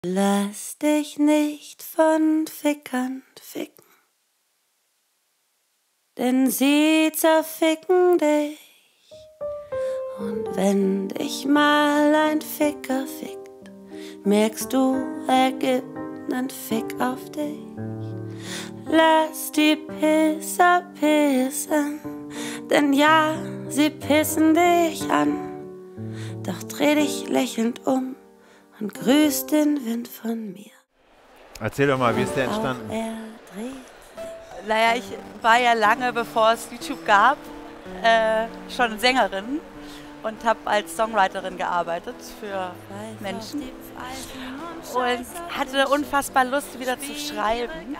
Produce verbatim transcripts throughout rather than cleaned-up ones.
Lass dich nicht von Fickern ficken, denn sie zerficken dich. Und wenn dich mal ein Ficker fickt, merkst du, er gibt nen Fick auf dich. Lass die Pisser pissen, denn ja, sie pissen dich an. Doch dreh dich lächelnd um und grüß den Wind von mir. Erzähl doch mal, wie ist der entstanden? Naja, ich war ja lange, bevor es YouTube gab, äh, schon Sängerin und habe als Songwriterin gearbeitet für Menschen und hatte unfassbar Lust, wieder zu schreiben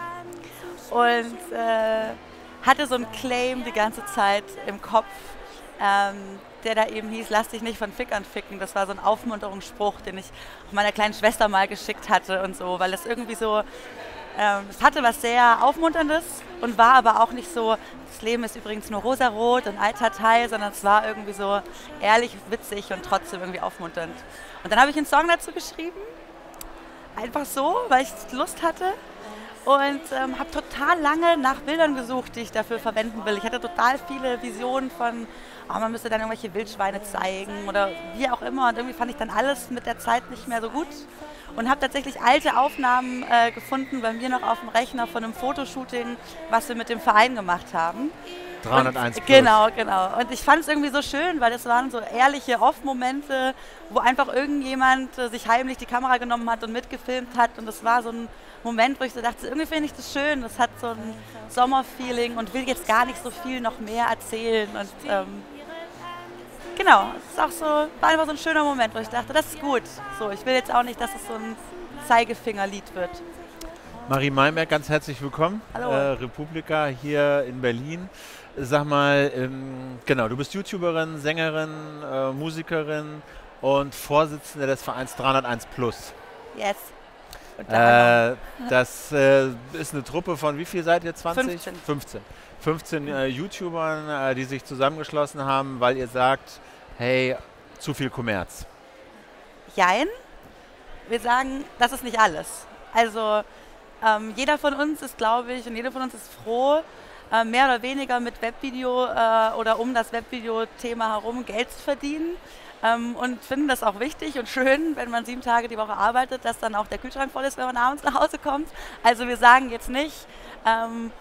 und äh, hatte so einen Claim die ganze Zeit im Kopf, ähm, der da eben hieß, lass dich nicht von Fickern ficken. Das war so ein Aufmunterungsspruch, den ich auch meiner kleinen Schwester mal geschickt hatte und so, weil das irgendwie so, ähm, es hatte was sehr Aufmunterndes und war aber auch nicht so, das Leben ist übrigens nur rosarot und Eiterteil, sondern es war irgendwie so ehrlich, witzig und trotzdem irgendwie aufmunternd. Und dann habe ich einen Song dazu geschrieben, einfach so, weil ich Lust hatte. Und ähm, habe total lange nach Bildern gesucht, die ich dafür verwenden will. Ich hatte total viele Visionen von, oh, man müsste dann irgendwelche Wildschweine zeigen oder wie auch immer. Und irgendwie fand ich dann alles mit der Zeit nicht mehr so gut. Und habe tatsächlich alte Aufnahmen äh, gefunden bei mir noch auf dem Rechner von einem Fotoshooting, was wir mit dem Verein gemacht haben. dreihunderteins Und, genau, genau. Und ich fand es irgendwie so schön, weil das waren so ehrliche Off-Momente, wo einfach irgendjemand äh, sich heimlich die Kamera genommen hat und mitgefilmt hat. Und das war so ein Moment, wo ich so dachte, irgendwie finde ich das schön. Das hat so ein Sommerfeeling und will jetzt gar nicht so viel noch mehr erzählen. Und ähm, genau, es ist auch so, war einfach so ein schöner Moment, wo ich dachte, das ist gut. So, ich will jetzt auch nicht, dass es so ein Zeigefingerlied wird. Marie Meienberg, ganz herzlich willkommen. Hallo. Äh, Republika hier in Berlin. Sag mal, ähm, genau, du bist YouTuberin, Sängerin, äh, Musikerin und Vorsitzende des Vereins dreihunderteins Plus. Yes. Äh, das äh, ist eine Truppe von, wie viel seid ihr? zwanzig? fünfzehn. fünfzehn. fünfzehn äh, YouTubern, äh, die sich zusammengeschlossen haben, weil ihr sagt, hey, zu viel Kommerz. Jein. Wir sagen, das ist nicht alles. Also ähm, jeder von uns ist, glaube ich, und jeder von uns ist froh, äh, mehr oder weniger mit Webvideo äh, oder um das Webvideo-Thema herum Geld zu verdienen. Ähm, und finden das auch wichtig und schön, wenn man sieben Tage die Woche arbeitet, dass dann auch der Kühlschrank voll ist, wenn man abends nach Hause kommt. Also wir sagen jetzt nicht ähm,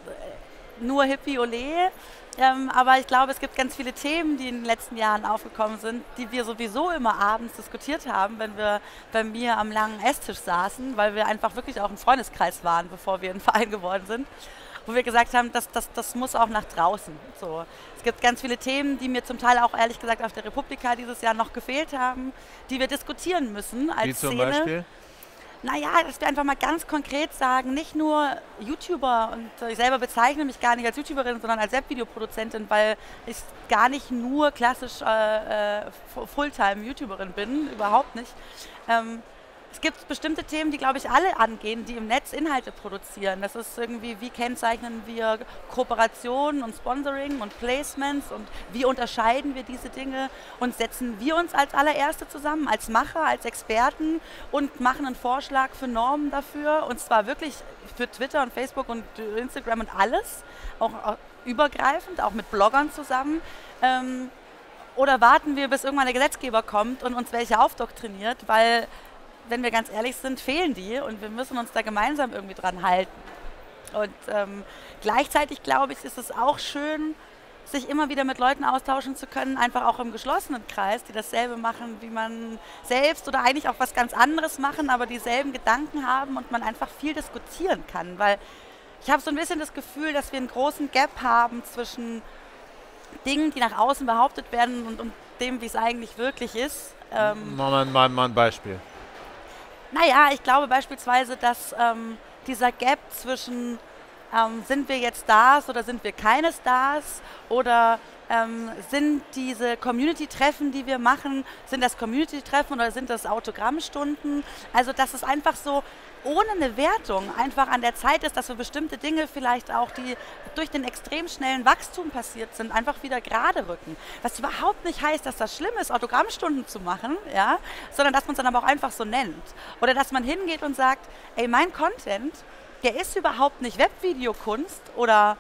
nur Hippie ole, ähm, aber ich glaube, es gibt ganz viele Themen, die in den letzten Jahren aufgekommen sind, die wir sowieso immer abends diskutiert haben, wenn wir bei mir am langen Esstisch saßen, weil wir einfach wirklich auch ein Freundeskreis waren, bevor wir ein Verein geworden sind, wo wir gesagt haben, das, das, das muss auch nach draußen. So. Es gibt ganz viele Themen, die mir zum Teil auch ehrlich gesagt auf der Republika dieses Jahr noch gefehlt haben, die wir diskutieren müssen als Wie zum Szene. Beispiel? Naja, dass wir einfach mal ganz konkret sagen, nicht nur YouTuber, und ich selber bezeichne mich gar nicht als YouTuberin, sondern als Webvideoproduzentin, weil ich gar nicht nur klassisch äh, Fulltime-YouTuberin bin, überhaupt nicht. Ähm, Es gibt bestimmte Themen, die, glaube ich, alle angehen, die im Netz Inhalte produzieren. Das ist irgendwie, wie kennzeichnen wir Kooperationen und Sponsoring und Placements und wie unterscheiden wir diese Dinge und setzen wir uns als allererste zusammen, als Macher, als Experten und machen einen Vorschlag für Normen dafür, und zwar wirklich für Twitter und Facebook und Instagram und alles, auch, auch übergreifend, auch mit Bloggern zusammen. Ähm, oder warten wir, bis irgendwann der Gesetzgeber kommt und uns welche aufdoktriniert, weil, wenn wir ganz ehrlich sind, fehlen die und wir müssen uns da gemeinsam irgendwie dran halten. Und ähm, gleichzeitig, glaube ich, ist es auch schön, sich immer wieder mit Leuten austauschen zu können, einfach auch im geschlossenen Kreis, die dasselbe machen, wie man selbst oder eigentlich auch was ganz anderes machen, aber dieselben Gedanken haben und man einfach viel diskutieren kann. Weil ich habe so ein bisschen das Gefühl, dass wir einen großen Gap haben zwischen Dingen, die nach außen behauptet werden und, und dem, wie es eigentlich wirklich ist. Ähm, mal, mal, mal ein Beispiel. Naja, ich glaube beispielsweise, dass ähm, dieser Gap zwischen ähm, sind wir jetzt Stars oder sind wir keine Stars oder Ähm, sind diese Community-Treffen, die wir machen, sind das Community-Treffen oder sind das Autogrammstunden? Also dass es einfach so ohne eine Wertung einfach an der Zeit ist, dass wir bestimmte Dinge vielleicht auch, die durch den extrem schnellen Wachstum passiert sind, einfach wieder gerade rücken. Was überhaupt nicht heißt, dass das schlimm ist, Autogrammstunden zu machen, ja, sondern dass man es dann aber auch einfach so nennt. Oder dass man hingeht und sagt, ey, mein Content, der ist überhaupt nicht Webvideokunst oder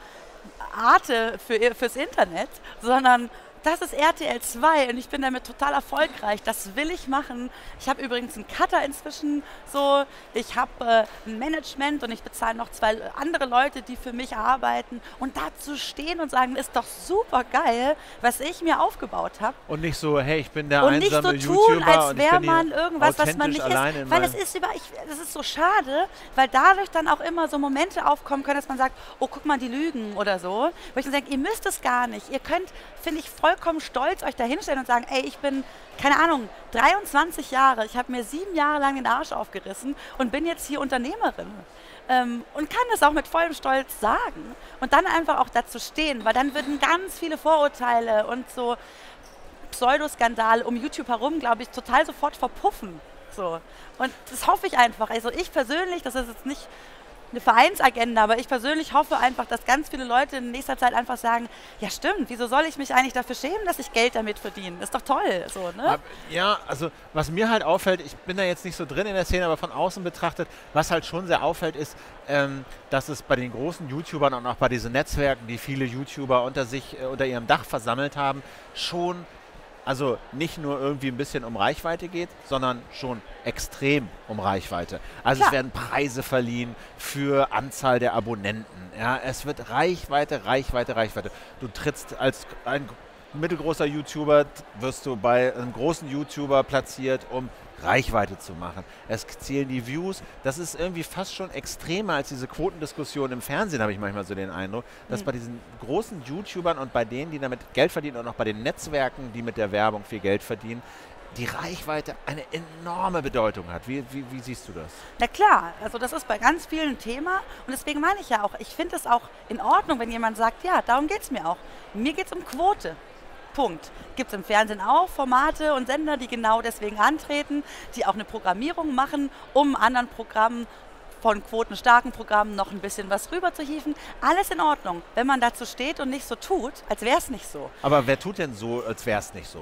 Arte für, fürs Internet, sondern das ist R T L zwei und ich bin damit total erfolgreich. Das will ich machen. Ich habe übrigens einen Cutter inzwischen so. Ich habe äh, ein Management und ich bezahle noch zwei andere Leute, die für mich arbeiten. Und da zu stehen und sagen, ist doch super geil, was ich mir aufgebaut habe. Und nicht so, hey, ich bin der und einsame nicht so tun, YouTuber als wäre man irgendwas, was man nicht ist. Weil es ist über, ich, das ist so schade, weil dadurch dann auch immer so Momente aufkommen können, dass man sagt, oh, guck mal, die lügen oder so. Wo ich dann sage, ihr müsst es gar nicht. Ihr könnt, finde ich, voll vollkommen stolz euch da hinstellen und sagen, ey, ich bin, keine Ahnung, dreiundzwanzig Jahre, ich habe mir sieben Jahre lang den Arsch aufgerissen und bin jetzt hier Unternehmerin. Ähm, und kann das auch mit vollem Stolz sagen. Und dann einfach auch dazu stehen, weil dann würden ganz viele Vorurteile und so Pseudoskandale um YouTube herum, glaube ich, total sofort verpuffen. So. Und das hoffe ich einfach. Also ich persönlich, das ist jetzt nicht eine Vereinsagenda, aber ich persönlich hoffe einfach, dass ganz viele Leute in nächster Zeit einfach sagen, ja stimmt, wieso soll ich mich eigentlich dafür schämen, dass ich Geld damit verdiene? Das ist doch toll. So, ne? Ja, also was mir halt auffällt, ich bin da jetzt nicht so drin in der Szene, aber von außen betrachtet, was halt schon sehr auffällt, ist, ähm, dass es bei den großen YouTubern und auch bei diesen Netzwerken, die viele YouTuber unter sich, äh, unter ihrem Dach versammelt haben, schon also nicht nur irgendwie ein bisschen um Reichweite geht, sondern schon extrem um Reichweite. Also Klar. Es werden Preise verliehen für Anzahl der Abonnenten. Ja, es wird Reichweite, Reichweite, Reichweite. Du trittst als ein mittelgroßer YouTuber, wirst du bei einem großen YouTuber platziert, um Reichweite zu machen. Es zählen die Views. Das ist irgendwie fast schon extremer als diese Quotendiskussion im Fernsehen, habe ich manchmal so den Eindruck, dass mhm. bei diesen großen YouTubern und bei denen, die damit Geld verdienen und auch bei den Netzwerken, die mit der Werbung viel Geld verdienen, die Reichweite eine enorme Bedeutung hat. Wie, wie, wie siehst du das? Na klar, also das ist bei ganz vielen ein Thema und deswegen meine ich ja auch, ich finde es auch in Ordnung, wenn jemand sagt, ja, darum geht es mir auch. Mir geht es um Quote. Punkt. Gibt es im Fernsehen auch Formate und Sender, die genau deswegen antreten, die auch eine Programmierung machen, um anderen Programmen von quotenstarken Programmen noch ein bisschen was rüber zu hieven. Alles in Ordnung, wenn man dazu steht und nicht so tut, als wäre es nicht so. Aber wer tut denn so, als wäre es nicht so?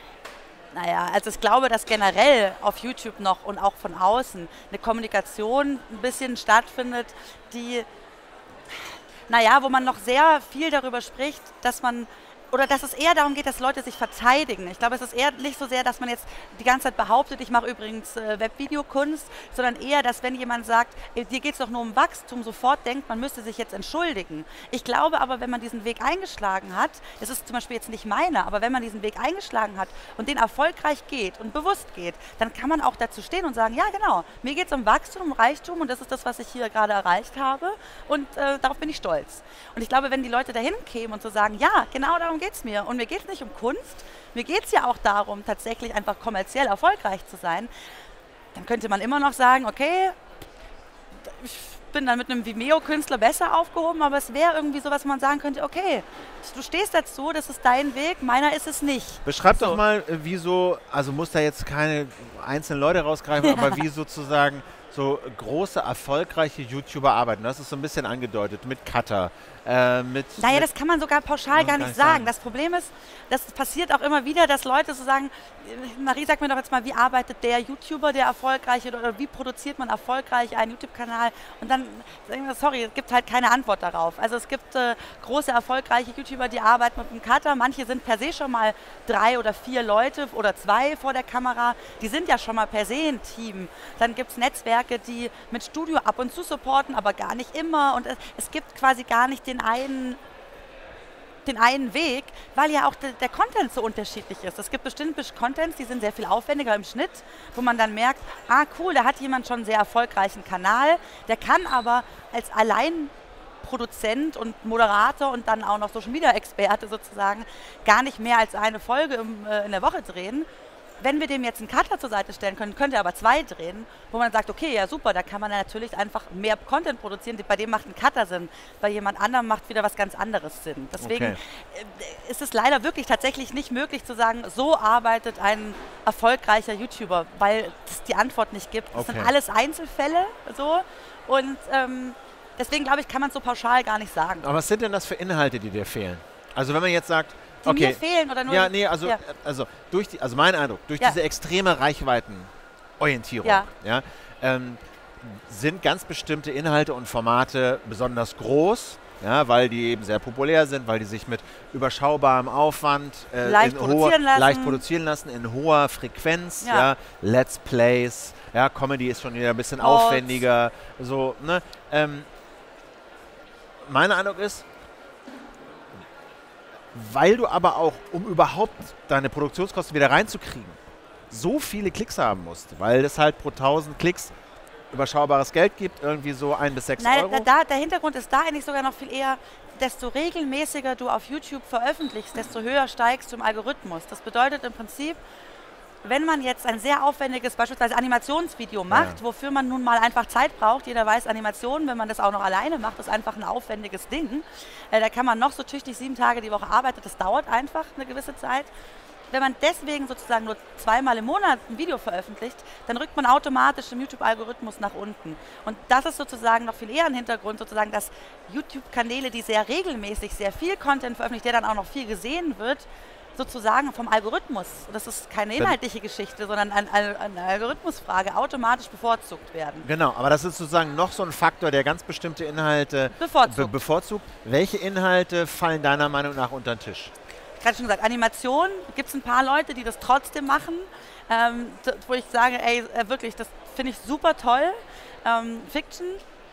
Naja, also ich glaube, dass generell auf YouTube noch und auch von außen eine Kommunikation ein bisschen stattfindet, die, naja, wo man noch sehr viel darüber spricht, dass man oder dass es eher darum geht, dass Leute sich verteidigen. Ich glaube, es ist eher nicht so sehr, dass man jetzt die ganze Zeit behauptet, ich mache übrigens äh, Webvideokunst, sondern eher, dass wenn jemand sagt, ey, dir geht es doch nur um Wachstum, sofort denkt, man müsste sich jetzt entschuldigen. Ich glaube aber, wenn man diesen Weg eingeschlagen hat, das ist zum Beispiel jetzt nicht meiner, aber wenn man diesen Weg eingeschlagen hat und den erfolgreich geht und bewusst geht, dann kann man auch dazu stehen und sagen, ja genau, mir geht es um Wachstum, um Reichtum und das ist das, was ich hier gerade erreicht habe und äh, darauf bin ich stolz. Und ich glaube, wenn die Leute dahin kämen und so sagen, ja, genau darum geht es mir. Und mir geht es nicht um Kunst, mir geht es ja auch darum, tatsächlich einfach kommerziell erfolgreich zu sein. Dann könnte man immer noch sagen, okay, ich bin dann mit einem Vimeo-Künstler besser aufgehoben, aber es wäre irgendwie so, was man sagen könnte, okay, du stehst dazu, das ist dein Weg, meiner ist es nicht. Beschreib so. doch mal, wieso, also muss da jetzt keine einzelnen Leute rausgreifen, aber wie sozusagen so große, erfolgreiche YouTuber arbeiten. Das ist so ein bisschen angedeutet mit Cutter. Äh, mit, naja, mit das kann man sogar pauschal gar nicht sagen. sagen. Das Problem ist, das passiert auch immer wieder, dass Leute so sagen, Marie, sag mir doch jetzt mal, wie arbeitet der YouTuber, der erfolgreich oder, oder wie produziert man erfolgreich einen YouTube-Kanal? Und dann sagen wir, sorry, es gibt halt keine Antwort darauf. Also es gibt äh, große, erfolgreiche YouTuber, die arbeiten mit einem Cutter. Manche sind per se schon mal drei oder vier Leute oder zwei vor der Kamera. Die sind ja schon mal per se ein Team. Dann gibt es Netzwerke, die mit Studio ab und zu supporten, aber gar nicht immer. Und es, es gibt quasi gar nicht den einen, den einen Weg, weil ja auch de, der Content so unterschiedlich ist. Es gibt bestimmte Contents, die sind sehr viel aufwendiger im Schnitt, wo man dann merkt, ah cool, da hat jemand schon einen sehr erfolgreichen Kanal, der kann aber als Alleinproduzent und Moderator und dann auch noch Social Media Experte sozusagen gar nicht mehr als eine Folge im, äh, in der Woche drehen. wenn wir dem jetzt einen Cutter zur Seite stellen können, könnte er aber zwei drehen, wo man sagt, okay, ja super, da kann man natürlich einfach mehr Content produzieren, bei dem macht ein Cutter Sinn, bei jemand anderem macht wieder was ganz anderes Sinn. Deswegen Okay. ist es leider wirklich tatsächlich nicht möglich zu sagen, so arbeitet ein erfolgreicher YouTuber, weil es die Antwort nicht gibt. Das Okay. sind alles Einzelfälle so und ähm, deswegen glaube ich, kann man es so pauschal gar nicht sagen. Aber was sind denn das für Inhalte, die dir fehlen? Also wenn man jetzt sagt, Die okay, mir fehlen oder nur... ja, nee, also, Ja. also durch die, also mein Eindruck, durch Ja. diese extreme Reichweitenorientierung, Ja. ja, ähm, sind ganz bestimmte Inhalte und Formate besonders groß, ja, weil die eben sehr populär sind, weil die sich mit überschaubarem Aufwand äh, Leicht in produzieren hoher, lassen. leicht produzieren lassen, in hoher Frequenz, ja. Ja. Let's Plays, ja, Comedy ist schon wieder ein bisschen Holz. aufwendiger, so, ne, ähm, mein Eindruck ist, weil du aber auch, um überhaupt deine Produktionskosten wieder reinzukriegen, so viele Klicks haben musst, weil es halt pro tausend Klicks überschaubares Geld gibt, irgendwie so ein bis sechs Nein, Euro. da, der Hintergrund ist da eigentlich sogar noch viel eher, desto regelmäßiger du auf YouTube veröffentlichst, desto höher steigst du im Algorithmus. Das bedeutet im Prinzip, wenn man jetzt ein sehr aufwendiges, beispielsweise Animationsvideo macht, Ja. wofür man nun mal einfach Zeit braucht, jeder weiß, Animationen, wenn man das auch noch alleine macht, ist einfach ein aufwendiges Ding. Äh, da kann man noch so tüchtig sieben Tage die Woche arbeiten, das dauert einfach eine gewisse Zeit. Wenn man deswegen sozusagen nur zweimal im Monat ein Video veröffentlicht, dann rückt man automatisch im YouTube-Algorithmus nach unten. Und das ist sozusagen noch viel eher ein Hintergrund, sozusagen, dass YouTube-Kanäle, die sehr regelmäßig sehr viel Content veröffentlichen, der dann auch noch viel gesehen wird, sozusagen vom Algorithmus, das ist keine inhaltliche Geschichte, sondern eine, eine Algorithmusfrage, automatisch bevorzugt werden. Genau, aber das ist sozusagen noch so ein Faktor, der ganz bestimmte Inhalte Bevorzugt. be bevorzugt. Welche Inhalte fallen deiner Meinung nach unter den Tisch? Gerade schon gesagt, Animation, gibt es ein paar Leute, die das trotzdem machen, ähm, wo ich sage, ey, äh, wirklich, das finde ich super toll. Ähm, Fiction,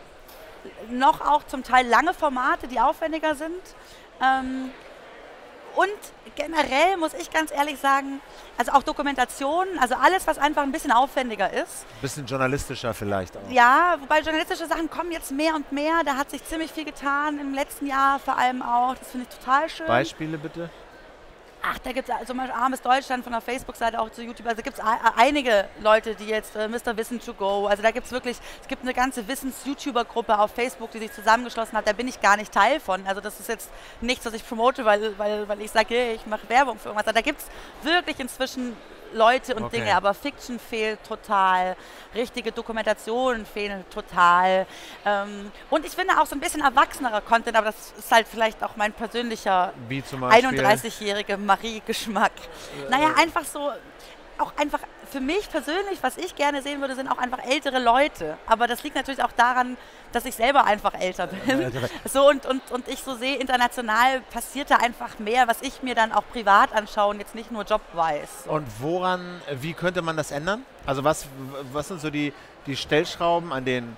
noch auch zum Teil lange Formate, die aufwendiger sind. Ähm, und generell muss ich ganz ehrlich sagen, also auch Dokumentationen, also alles, was einfach ein bisschen aufwendiger ist. Bisschen journalistischer vielleicht auch. Ja, wobei journalistische Sachen kommen jetzt mehr und mehr. Da hat sich ziemlich viel getan im letzten Jahr vor allem auch. Das finde ich total schön. Beispiele bitte? Ach, da gibt es zum Beispiel Armes Deutschland von der Facebook-Seite auch zu YouTube. Also gibt es einige Leute, die jetzt äh, Mister Wissen to go. Also da gibt es wirklich, es gibt eine ganze Wissens-YouTuber-Gruppe auf Facebook, die sich zusammengeschlossen hat. Da bin ich gar nicht Teil von. Also das ist jetzt nichts, was ich promote, weil, weil, weil ich sage, hey, ich mache Werbung für irgendwas. Da gibt es wirklich inzwischen Leute und Okay. Dinge, aber Fiction fehlt total, richtige Dokumentationen fehlen total. Ähm, und ich finde auch so ein bisschen erwachsenerer Content, aber das ist halt vielleicht auch mein persönlicher Wie zum Beispiel? einunddreißigjährige Marie-Geschmack. Naja, einfach so, auch einfach für mich persönlich, was ich gerne sehen würde, sind auch einfach ältere Leute. Aber das liegt natürlich auch daran, dass ich selber einfach älter bin. So und, und, und ich so sehe, international passiert da einfach mehr, was ich mir dann auch privat anschaue und jetzt nicht nur jobwise. So. Und woran, wie könnte man das ändern? Also was, was sind so die, die Stellschrauben, an denen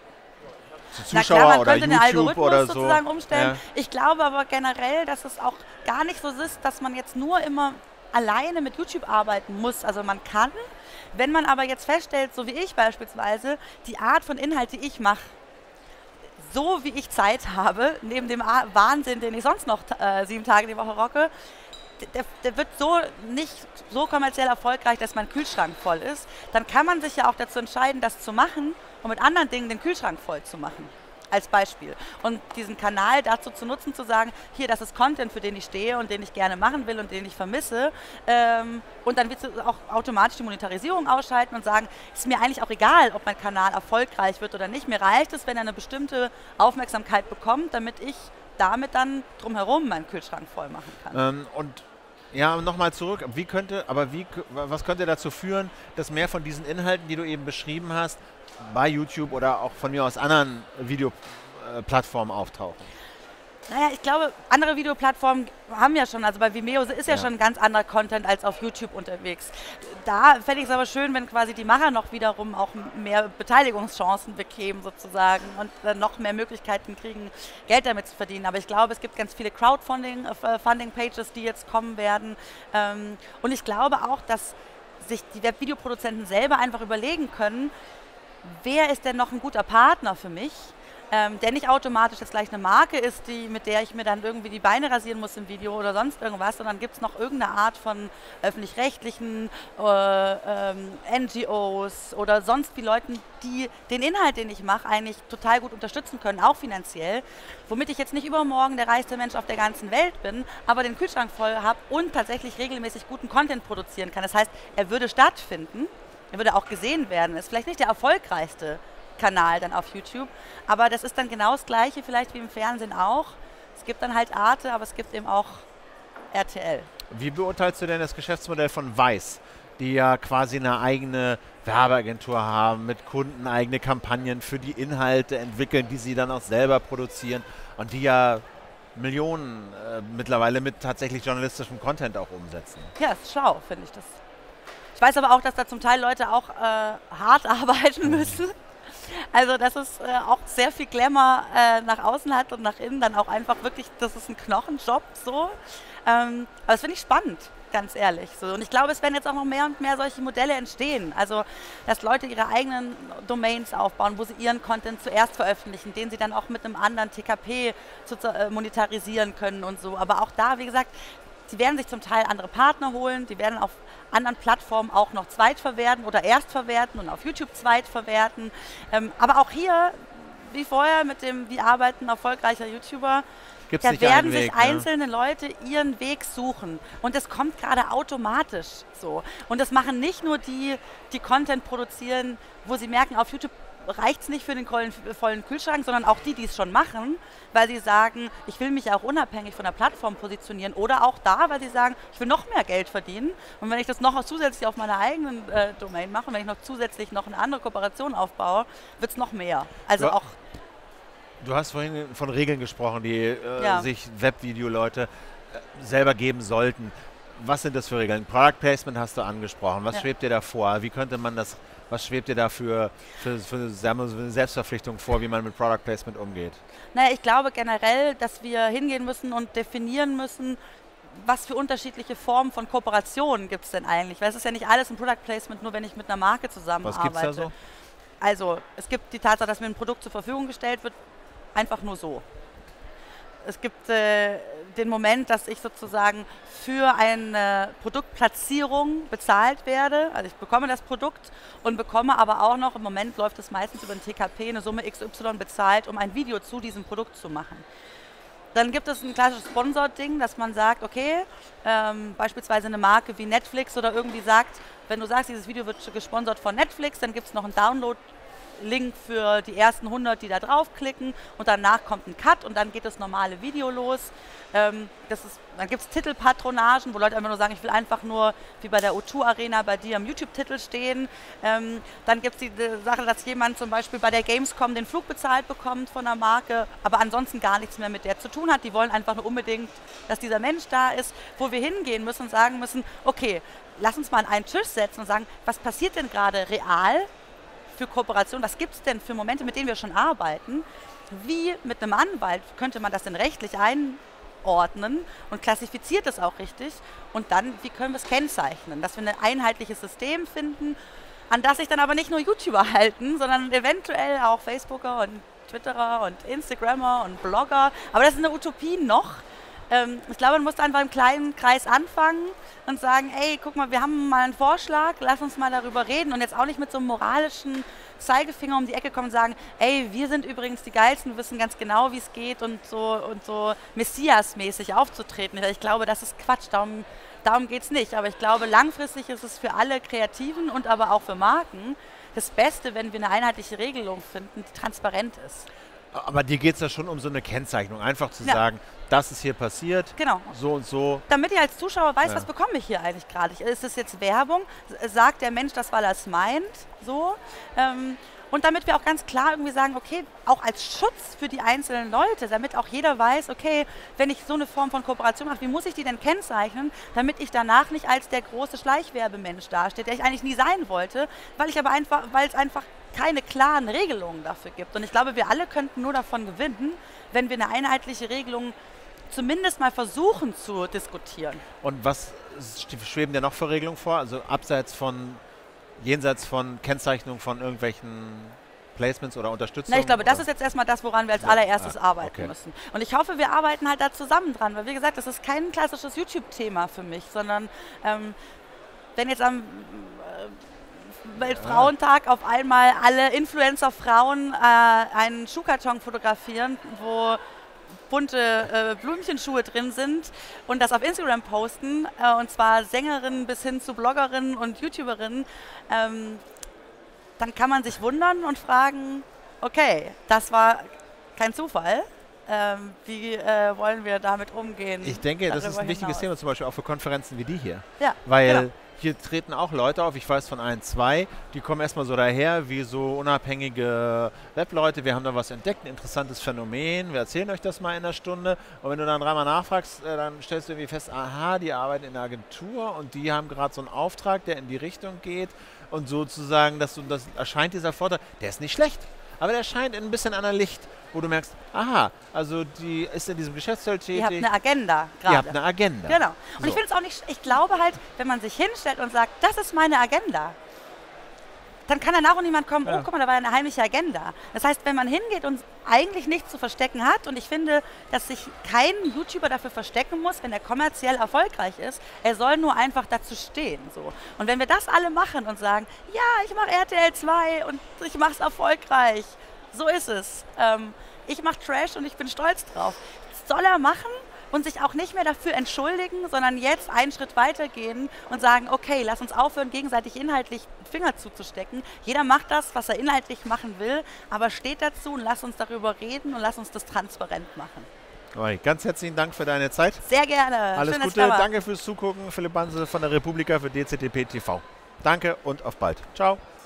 so Na Zuschauer klar, man oder könnte den YouTube Algorithmus oder so? sozusagen umstellen. Ja. Ich glaube aber generell, dass es auch gar nicht so ist, dass man jetzt nur immer alleine mit YouTube arbeiten muss. Also man kann, wenn man aber jetzt feststellt, so wie ich beispielsweise, die Art von Inhalt, die ich mache, so wie ich Zeit habe, neben dem A- Wahnsinn, den ich sonst noch äh, sieben Tage die Woche rocke, der, der wird so nicht so kommerziell erfolgreich, dass mein Kühlschrank voll ist, dann kann man sich ja auch dazu entscheiden, das zu machen und mit anderen Dingen den Kühlschrank voll zu machen. Als Beispiel. Und diesen Kanal dazu zu nutzen, zu sagen, hier, das ist Content, für den ich stehe und den ich gerne machen will und den ich vermisse. Ähm, und dann wird auch automatisch die Monetarisierung ausschalten und sagen, ist mir eigentlich auch egal, ob mein Kanal erfolgreich wird oder nicht. Mir reicht es, wenn er eine bestimmte Aufmerksamkeit bekommt, damit ich damit dann drumherum meinen Kühlschrank voll machen kann. Ähm, und ja, nochmal zurück, wie könnte, aber wie, was könnte dazu führen, dass mehr von diesen Inhalten, die du eben beschrieben hast, bei YouTube oder auch von mir aus anderen Videoplattformen auftauchen? Naja, ich glaube, andere Videoplattformen haben ja schon, also bei Vimeo ist ja, Ja. schon ganz anderer Content als auf YouTube unterwegs. Da fände ich es aber schön, wenn quasi die Macher noch wiederum auch mehr Beteiligungschancen bekämen sozusagen und dann noch mehr Möglichkeiten kriegen, Geld damit zu verdienen. Aber ich glaube, es gibt ganz viele Crowdfunding-Funding-Pages, die jetzt kommen werden. Ähm, und ich glaube auch, dass sich die Webvideoproduzenten selber einfach überlegen können, wer ist denn noch ein guter Partner für mich? ähm, der nicht automatisch jetzt gleich eine Marke ist, die, mit der ich mir dann irgendwie die Beine rasieren muss im Video oder sonst irgendwas, sondern gibt es noch irgendeine Art von öffentlich-rechtlichen äh, ähm, N G Os oder sonst wie Leuten, die den Inhalt, den ich mache, eigentlich total gut unterstützen können, auch finanziell, womit ich jetzt nicht übermorgen der reichste Mensch auf der ganzen Welt bin, aber den Kühlschrank voll habe und tatsächlich regelmäßig guten Content produzieren kann. Das heißt, er würde stattfinden, er würde auch gesehen werden, ist vielleicht nicht der erfolgreichste Kanal dann auf YouTube, aber das ist dann genau das Gleiche vielleicht wie im Fernsehen auch. Es gibt dann halt Arte, aber es gibt eben auch R T L. Wie beurteilst du denn das Geschäftsmodell von Weiß, die ja quasi eine eigene Werbeagentur haben, mit Kunden eigene Kampagnen für die Inhalte entwickeln, die sie dann auch selber produzieren und die ja Millionen äh, mittlerweile mit tatsächlich journalistischem Content auch umsetzen? Ja, ist schlau, finde ich das. Ich weiß aber auch, dass da zum Teil Leute auch äh, hart arbeiten müssen. Also, dass es äh, auch sehr viel Glamour äh, nach außen hat und nach innen dann auch einfach wirklich, das ist ein Knochenjob so. Ähm, aber das finde ich spannend, ganz ehrlich. So. Und ich glaube, es werden jetzt auch noch mehr und mehr solche Modelle entstehen. Also, dass Leute ihre eigenen Domains aufbauen, wo sie ihren Content zuerst veröffentlichen, den sie dann auch mit einem anderen T K P zu, äh, monetarisieren können und so. Aber auch da, wie gesagt, sie werden sich zum Teil andere Partner holen, die werden auf anderen Plattformen auch noch zweitverwerten oder erstverwerten und auf YouTube zweitverwerten. Ähm, aber auch hier, wie vorher mit dem Wie arbeiten erfolgreicher YouTuber, Gibt's da nicht werden einen sich Weg, ne? einzelne Leute ihren Weg suchen. Und das kommt gerade automatisch so. Und das machen nicht nur die, die Content produzieren, wo sie merken, auf YouTube reicht es nicht für den vollen Kühlschrank, sondern auch die, die es schon machen, weil sie sagen, ich will mich auch unabhängig von der Plattform positionieren oder auch da, weil sie sagen, ich will noch mehr Geld verdienen und wenn ich das noch zusätzlich auf meiner eigenen äh, Domain mache und wenn ich noch zusätzlich noch eine andere Kooperation aufbaue, wird es noch mehr. Also Ja. auch Du hast vorhin von Regeln gesprochen, die äh, Ja. sich Webvideo-Leute äh, selber geben sollten. Was sind das für Regeln? Product Placement hast du angesprochen. Was Ja. schwebt dir da vor? Wie könnte man das, was schwebt dir da für, für, für, sagen wir so eine Selbstverpflichtung vor, wie man mit Product Placement umgeht? Naja, ich glaube generell, dass wir hingehen müssen und definieren müssen, was für unterschiedliche Formen von Kooperationen gibt es denn eigentlich? Weil es ist ja nicht alles ein Product Placement, nur wenn ich mit einer Marke zusammenarbeite. Was gibt's da so? Also, es gibt die Tatsache, dass mir ein Produkt zur Verfügung gestellt wird, einfach nur so. Es gibt äh, den Moment, dass ich sozusagen für eine Produktplatzierung bezahlt werde. Also ich bekomme das Produkt und bekomme aber auch noch, im Moment läuft es meistens über ein T K P, eine Summe X Y bezahlt, um ein Video zu diesem Produkt zu machen. Dann gibt es ein klassisches Sponsor-Ding, dass man sagt, okay, ähm, beispielsweise eine Marke wie Netflix oder irgendwie sagt, wenn du sagst, dieses Video wird gesponsert von Netflix, dann gibt es noch einen Download-Link für die ersten hundert, die da draufklicken und danach kommt ein Cut und dann geht das normale Video los. Ähm, das ist, dann gibt es Titelpatronagen, wo Leute einfach nur sagen, ich will einfach nur wie bei der O zwei Arena bei dir am YouTube-Titel stehen. Ähm, dann gibt es die, die Sache, dass jemand zum Beispiel bei der Gamescom den Flug bezahlt bekommt von der Marke, aber ansonsten gar nichts mehr mit der zu tun hat. Die wollen einfach nur unbedingt, dass dieser Mensch da ist, wo wir hingehen müssen und sagen müssen, okay, lass uns mal an einen Tisch setzen und sagen, was passiert denn gerade real für Kooperation, was gibt es denn für Momente, mit denen wir schon arbeiten? Wie mit einem Anwalt könnte man das denn rechtlich einordnen und klassifiziert es auch richtig? Und dann, wie können wir es kennzeichnen? Dass wir ein einheitliches System finden, an das sich dann aber nicht nur YouTuber halten, sondern eventuell auch Facebooker und Twitterer und Instagrammer und Blogger. Aber das ist eine Utopie noch. Ähm, ich glaube, man muss einfach im kleinen Kreis anfangen und sagen, ey, guck mal, wir haben mal einen Vorschlag, lass uns mal darüber reden und jetzt auch nicht mit so einem moralischen Zeigefinger um die Ecke kommen und sagen, ey, wir sind übrigens die Geilsten, wir wissen ganz genau, wie es geht und so, und so Messias-mäßig aufzutreten. Ich glaube, das ist Quatsch, darum, darum geht es nicht. Aber ich glaube, langfristig ist es für alle Kreativen und aber auch für Marken das Beste, wenn wir eine einheitliche Regelung finden, die transparent ist. Aber dir geht es ja schon um so eine Kennzeichnung, einfach zu Ja. sagen, das ist hier passiert, Genau. so und so. Damit ich als Zuschauer weiß, Ja. was bekomme ich hier eigentlich gerade. Ist das jetzt Werbung? S- Sagt der Mensch das, weil er es meint? So. Ähm, und damit wir auch ganz klar irgendwie sagen, okay, auch als Schutz für die einzelnen Leute, damit auch jeder weiß, okay, wenn ich so eine Form von Kooperation mache, wie muss ich die denn kennzeichnen, damit ich danach nicht als der große Schleichwerbemensch dastehe, der ich eigentlich nie sein wollte, weil ich aber einfach, weil es einfach keine klaren Regelungen dafür gibt. Und ich glaube, wir alle könnten nur davon gewinnen, wenn wir eine einheitliche Regelung zumindest mal versuchen zu diskutieren. Und was schweben dir noch für Regelungen vor? Also abseits von, jenseits von Kennzeichnung von irgendwelchen Placements oder Unterstützung? Na, ich glaube, oder? das ist jetzt erstmal das, woran wir als allererstes ah, arbeiten okay. müssen. Und ich hoffe, wir arbeiten halt da zusammen dran, weil wie gesagt, das ist kein klassisches YouTube-Thema für mich, sondern ähm, wenn jetzt am äh, Weltfrauentag auf einmal alle Influencer-Frauen äh, einen Schuhkarton fotografieren, wo bunte äh, Blümchenschuhe drin sind und das auf Instagram posten, äh, und zwar Sängerinnen bis hin zu Bloggerinnen und YouTuberinnen, ähm, dann kann man sich wundern und fragen, okay, das war kein Zufall. Ähm, wie äh, wollen wir damit umgehen? Ich denke, das ist ein wichtiges hinaus? Thema, zum Beispiel auch für Konferenzen wie die hier. Ja, Weil genau. hier treten auch Leute auf, ich weiß von ein, zwei, die kommen erstmal so daher wie so unabhängige Webleute. Wir haben da was entdeckt, ein interessantes Phänomen, wir erzählen euch das mal in einer Stunde. Und wenn du dann dreimal nachfragst, äh, dann stellst du irgendwie fest, aha, die arbeiten in einer Agentur und die haben gerade so einen Auftrag, der in die Richtung geht. Und sozusagen, dass du, das erscheint dieser Vortrag, der ist nicht schlecht, aber der erscheint in ein bisschen anderem Licht, wo du merkst, aha, also die ist in diesem Geschäftsfeld tätig. Ihr habt eine Agenda gerade. Ihr habt eine Agenda. Genau. Und So. ich finde es auch nicht, ich glaube halt, wenn man sich hinstellt und sagt, das ist meine Agenda, dann kann danach auch niemand kommen, Ja. oh, guck mal, da war eine heimliche Agenda. Das heißt, wenn man hingeht und eigentlich nichts zu verstecken hat, und ich finde, dass sich kein YouTuber dafür verstecken muss, wenn er kommerziell erfolgreich ist, er soll nur einfach dazu stehen. So. Und wenn wir das alle machen und sagen, ja, ich mache R T L zwei und ich mache es erfolgreich, so ist es. Ähm, ich mache Trash und ich bin stolz drauf. Das soll er machen und sich auch nicht mehr dafür entschuldigen, sondern jetzt einen Schritt weitergehen und sagen, okay, lass uns aufhören, gegenseitig inhaltlich Finger zuzustecken. Jeder macht das, was er inhaltlich machen will, aber steht dazu und lass uns darüber reden und lass uns das transparent machen. Okay, ganz herzlichen Dank für deine Zeit. Sehr gerne. Alles Schön, dass ich Gute, da war. danke fürs Zugucken. Philipp Banse von der Republika für D Z D P T V. Danke und auf bald. Ciao.